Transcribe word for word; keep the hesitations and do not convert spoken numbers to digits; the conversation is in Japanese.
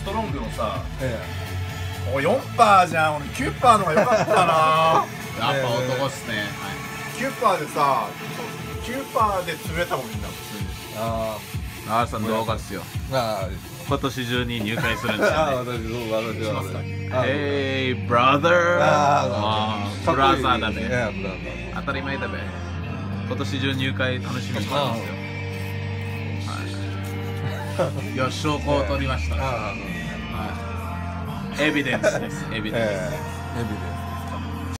トロングのさ、およんパーじゃん。俺きゅうパーの方が良かったな。 やっぱ男っすね。 きゅうパーでさ、きゅうパーで潰れたもんみんな普通に。 ああ、あーさん動画っすよ。 あ今年中に入会するんですあ、 よね。 私どう私は私。 Hey brother。 ああ、ブラザーだべ。 いやブラザー。 当たり前だべ。今年中入会楽しみにしてますよ。はい。よし、証拠を取りました。はい。エビデンスです。エビデンス。 エビデンス。